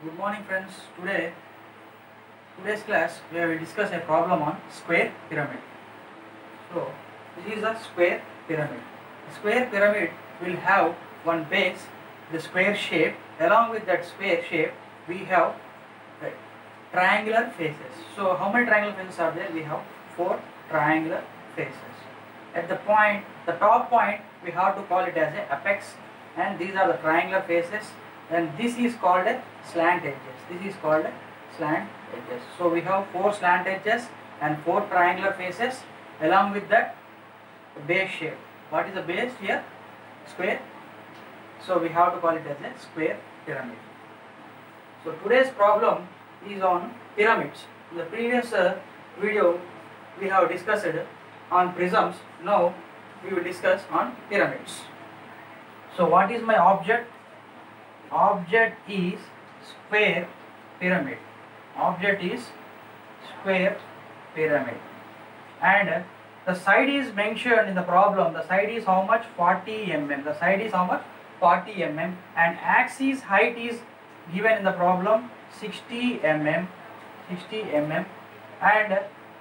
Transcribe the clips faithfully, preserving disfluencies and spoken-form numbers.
Good morning friends. Today, today's class we will discuss a problem on square pyramid. So this is a square pyramid. The square pyramid will have one base, the square shape. Along with that square shape, we have the triangular faces. So how many triangular faces are there? We have four triangular faces. At the point, the top point, we have to call it as a apex, and these are the triangular faces. And this is called a slant edges. This is called a slant edges. So we have four slant edges and four triangular faces. Along with that, the base shape. What is the base here? Square. So we have to call it as a square pyramid. So today's problem is on pyramids. In the previous uh, video, we have discussed on prisms. Now we will discuss on pyramids. So what is my object? Object is square pyramid. Object is square pyramid, and the side is mentioned in the problem. The side is how much? forty millimeters. The side is how much? forty millimeters, and axis height is given in the problem sixty millimeters. sixty millimeters, and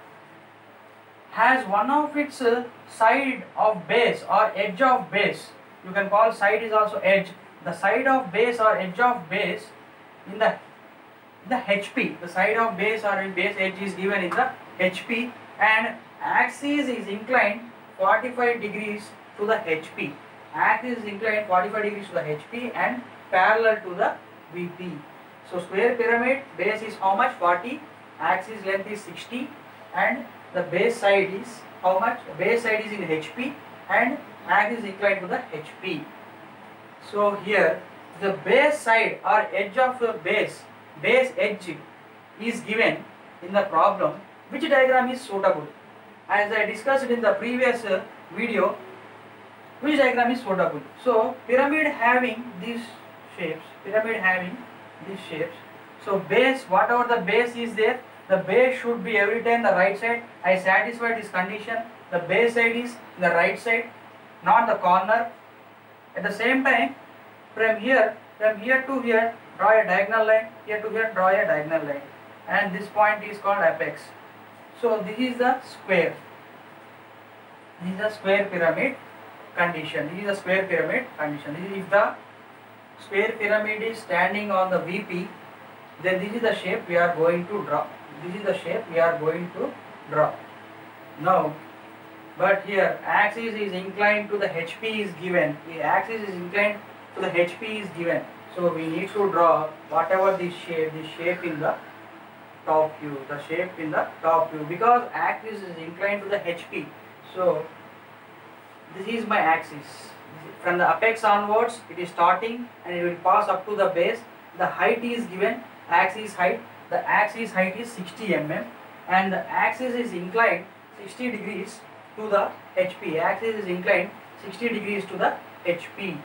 has one of its side of base or edge of base. You can call side is also edge. The side of base or edge of base in the the H P, the side of base or in base edge is given in the H P, and axis is inclined forty-five degrees to the H P. Axis is inclined forty-five degrees to the H P and parallel to the V P. So square pyramid base is how much? forty, axis length is sixty, and the base side is how much? Base side is in H P and axis is inclined to the H P. So here the base side or edge of the base, base edge is given in the problem. Which diagram is suitable? As I discussed in the previous uh, video, which diagram is suitable? So pyramid having these shapes, pyramid having these shapes. So base, whatever the base is there, the base should be every time the right side. I satisfied this condition. The base side is the right side, not the corner. At the same time, from here, from here to here, draw a diagonal line. Here to here, draw a diagonal line, and this point is called apex. So this is the square. This is the square pyramid condition. This is the square pyramid condition. This is if the square pyramid is standing on the V P, then this is the shape we are going to draw. This is the shape we are going to draw. Now, but here axis is inclined to the H P is given. The axis is inclined to the H P is given. So we need to draw whatever this shape, this shape in the top view, the shape in the top view, because axis is inclined to the H P. So this is my axis. From the apex onwards, it is starting and it will pass up to the base. The height is given, axis height. The axis height is sixty millimeters, and the axis is inclined sixty degrees to the H P. Axis is inclined sixty degrees to the H P.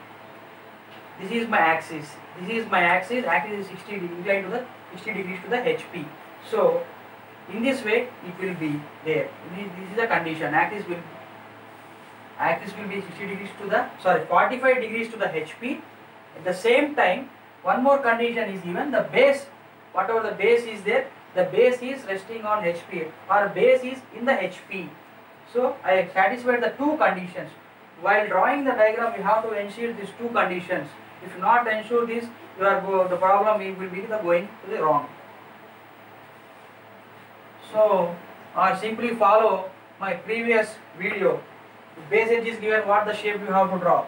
This is my axis. This is my axis. Axis is sixty inclined to the sixty degrees to the H P. So in this way it will be there. This is the condition. Axis will axis will be sixty degrees to the sorry forty-five degrees to the H P. At the same time, one more condition is given. The base, whatever the base is there, the base is resting on H P or base is in the H P. So I have satisfied the two conditions. While drawing the diagram, we have to ensure these two conditions. If not ensure this, you are go, the problem will be the going to the wrong. So or simply follow my previous video. The base edge is given, what the shape you have to draw.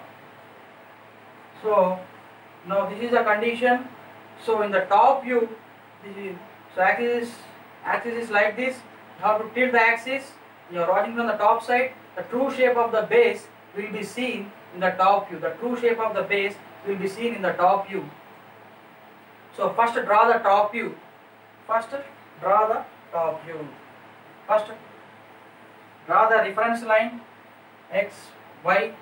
So now this is the condition. So in the top view, this is so axis is, axis is like this. You have to tilt the axis. You are watching from the top side. The true shape of the base will be seen in the top view. The true shape of the base will be seen in the top view. So first draw the top view. First draw the top view. First draw the reference line X, Y.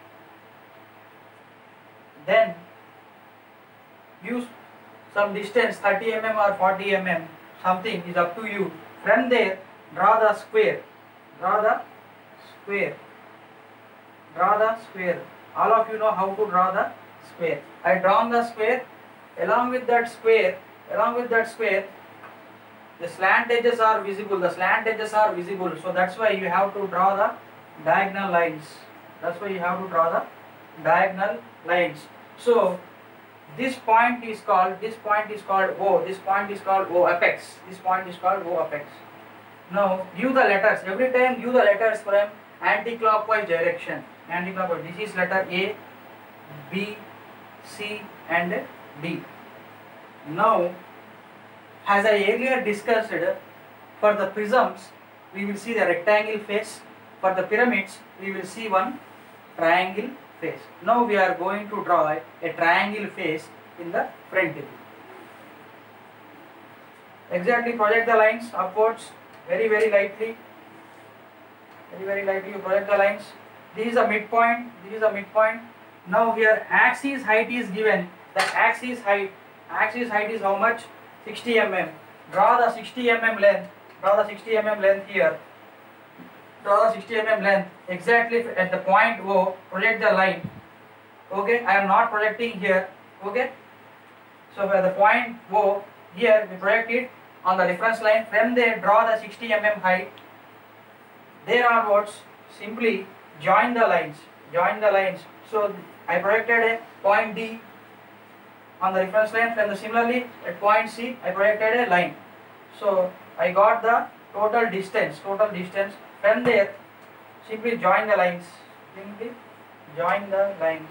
Then use some distance thirty millimeters or forty millimeters. Something is up to you. From there, draw the square. Draw the square. Draw the square. All of you know how to draw the square. I drawn the square. Along with that square, along with that square, the slant edges are visible. The slant edges are visible. So that's why you have to draw the diagonal lines. That's why you have to draw the diagonal lines. So this point is called, this point is called O. This point is called O apex. This point is called O apex. Now give the letters. Every time give the letters from anti-clockwise direction. Anti-clockwise. This is letter A, B, C and D. Now, as I earlier discussed, for the prisms we will see the rectangle face. For the pyramids we will see one triangle face. Now we are going to draw a triangle face in the front view. Exactly project the lines upwards, very very lightly. Very very lightly you project the lines. This is a midpoint. This is a midpoint. Now here axis height is given. The axis height, axis height is how much? sixty millimeters. Draw the sixty millimeter length. Draw the sixty millimeter length here. Draw the sixty millimeter length exactly at the point O. Project the line. Okay, I am not projecting here. Okay. So at the point O, here we project it on the reference line. From there, draw the sixty millimeter height. There onwards, simply join the lines. Join the lines. So I projected a point D on the reference line. From the similarly at point C, I projected a line. So I got the total distance. Total distance. From there, simply join the lines. Simply join the lines.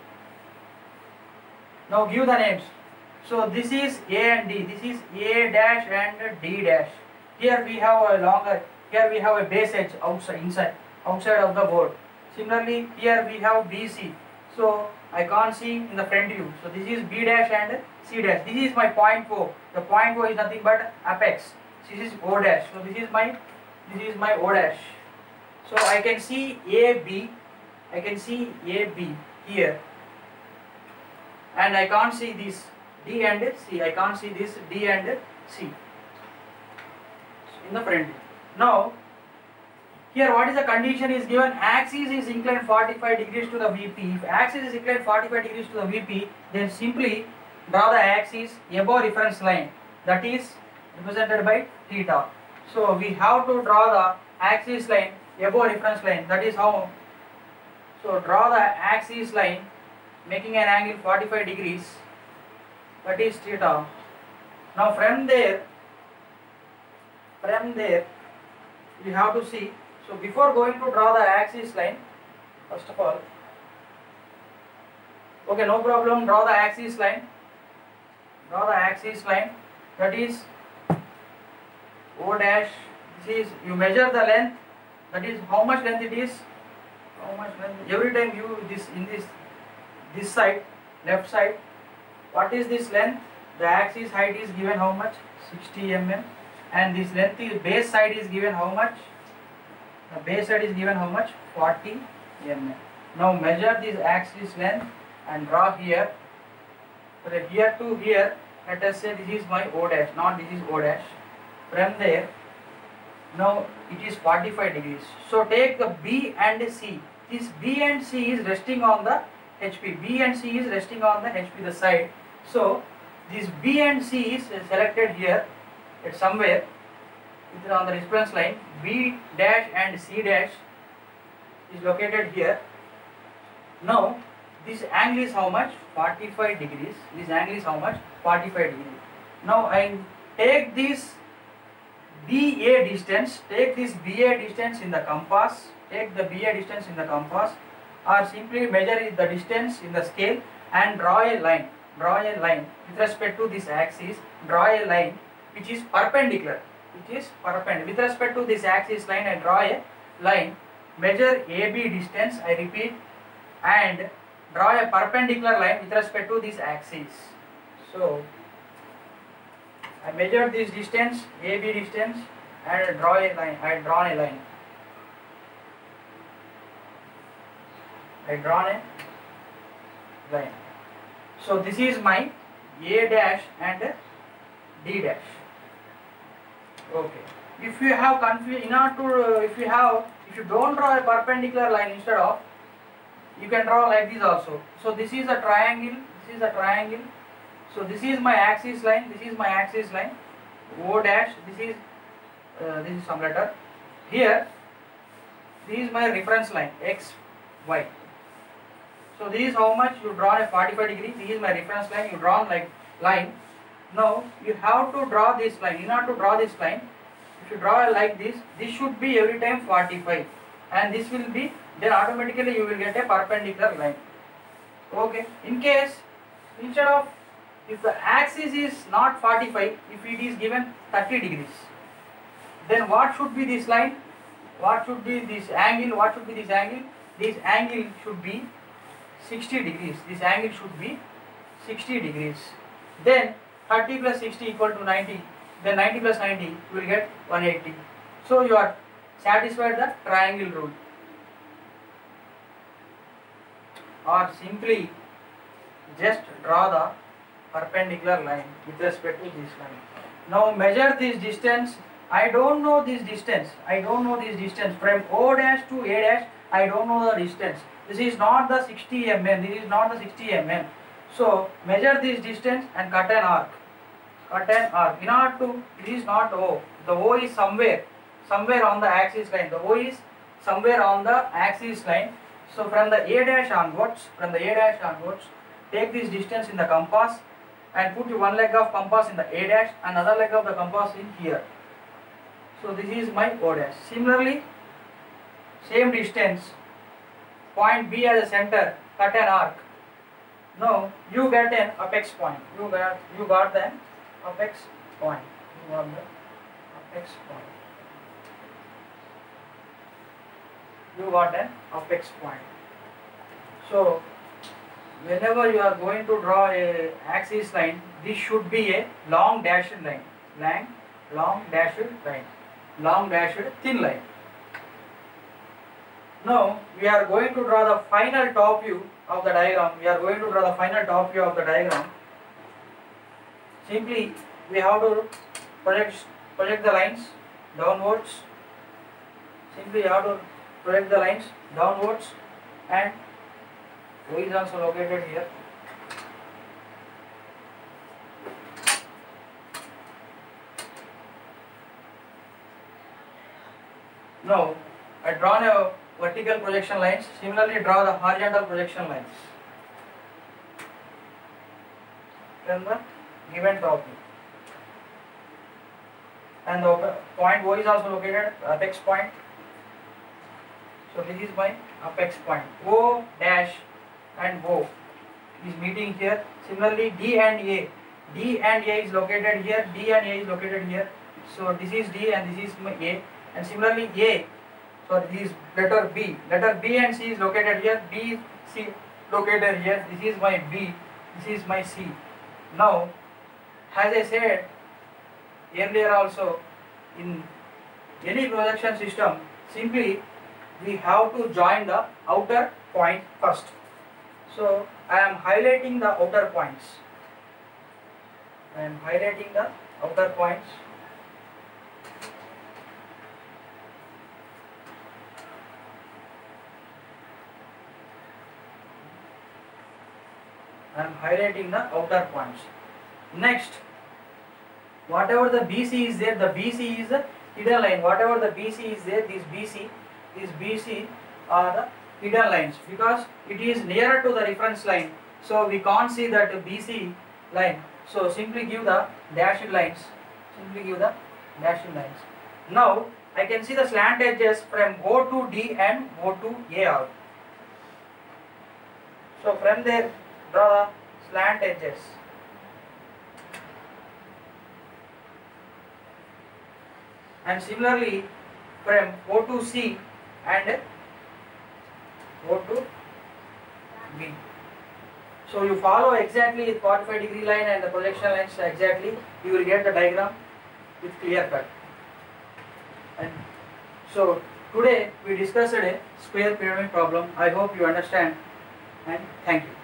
Now give the names. So this is A and D. This is A dash and D dash. Here we have a longer. Here we have a base edge outside, inside, outside of the board. Similarly, here we have B C. So I can't see in the front view. So this is B dash and C dash. This is my point O. The point O is nothing but apex. This is O dash. So this is my, this is my O dash. So I can see A B. I can see A B here. And I can't see this D and C. I can't see this D and C in the front view. Now, here what is the condition is given? Axis is inclined forty-five degrees to the V P. If axis is inclined forty-five degrees to the V P, then simply draw the axis above reference line. That is represented by theta. So we have to draw the axis line above reference line. That is how. So draw the axis line making an angle forty-five degrees. That is theta. Now from there, from there, we have to see. So before going to draw the axis line, first of all, okay, no problem, draw the axis line. Draw the axis line. That is O dash. This is, you measure the length. That is how much length it is. How much length? Every time you this in this this side, left side. What is this length? The axis height is given how much? sixty millimeters. And this length is, base side is given how much? The base side is given how much? forty millimeters. Now measure this axis length and draw here. So that here to here, let us say this is my O dash, not this is O dash. From there, now it is forty-five degrees. So take the B and C. This B and C is resting on the H P. B and C is resting on the H P, the side. So this B and C is selected here at somewhere. It is on the reference line. B dash and C dash is located here. Now this angle is how much? forty-five degrees. This angle is how much? forty-five degrees. Now I take this B A distance. Take this B A distance in the compass. Take the B A distance in the compass, or simply measure the distance in the scale and draw a line. Draw a line with respect to this axis. Draw a line which is perpendicular. Which is perpendicular with respect to this axis line. I draw a line. Measure A B distance. I repeat, and draw a perpendicular line with respect to this axis. So I measured this distance, A B distance, and draw a line. I drawn a line. I drawn a line. So this is my A dash and D dash. Okay. If you have confusion, in order to, uh, if you have, if you don't draw a perpendicular line, instead of, you can draw like this also. So this is a triangle. This is a triangle. So this is my axis line, this is my axis line, O dash, this is uh, this is some letter. Here, this is my reference line, X, Y. So this is how much you draw a forty-five degree, this is my reference line, you draw like line. Now you have to draw this line. In order to draw this line, if you draw like this, this should be every time forty-five, and this will be, then automatically you will get a perpendicular line. Okay, in case, instead of, if the axis is not forty-five, if it is given thirty degrees, then what should be this line? What should be this angle? What should be this angle? This angle should be sixty degrees. This angle should be sixty degrees. Then thirty plus sixty equal to ninety. Then ninety plus ninety, you will get one hundred eighty. So you are satisfied the triangle rule. Or simply just draw the perpendicular line with respect to this line. Now measure this distance. I don't know this distance. I don't know this distance from O dash to A dash. I don't know the distance. This is not the sixty millimeters. This is not the sixty millimeters. So measure this distance and cut an arc. Cut an arc. In order to, it is not O. The O is somewhere, somewhere on the axis line. The O is somewhere on the axis line. So from the A dash onwards, from the A dash onwards, take this distance in the compass and put one leg of compass in the A dash and another leg of the compass in here. So this is my O dash. Similarly, same distance, point B as a center, cut an arc. Now you get an apex point. You got you got the apex point. You got the apex point. You got an apex point. So whenever you are going to draw a axis line, this should be a long dashed line. Long, long dashed line. Long dashed thin line. Now we are going to draw the final top view of the diagram. We are going to draw the final top view of the diagram. Simply we have to project project the lines downwards. Simply you have to project the lines downwards, and O is also located here. Now I drawn a vertical projection lines. Similarly draw the horizontal projection lines from the given top view. And the point O is also located, apex point. So this is my apex point. O dash and O is meeting here. Similarly D and A. D and A is located here. D and A is located here. So this is D and this is my A. And similarly A. So this is letter B. Letter B and C is located here. B, C located here. This is my B. This is my C. Now, as I said earlier also, in any projection system, simply we have to join the outer point first. So I am highlighting the outer points. I am highlighting the outer points. I am highlighting the outer points. Next, whatever the B C is there, the B C is the hidden line. Whatever the B C is there, this B C, this B C are the hidden lines because it is nearer to the reference line. So we can't see that B C line. So simply give the dashed lines. Simply give the dashed lines. Now I can see the slant edges from O to D and O to A out. So from there, draw the slant edges. And similarly from O to C and O to B. So you follow exactly the forty-five degree line and the projection lines exactly, you will get the diagram with clear cut. And so today we discussed a square pyramid problem. I hope you understand, and thank you.